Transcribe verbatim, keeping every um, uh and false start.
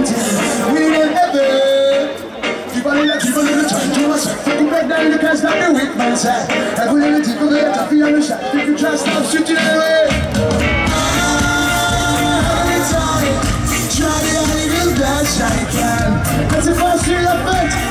We don't ever keep on the keep on the time to myself. You back down, you can't stop the weak man side. Every little tip of the coffee on the shot. You can try stop shooting away. Try the only real best I can. Cause if I see your face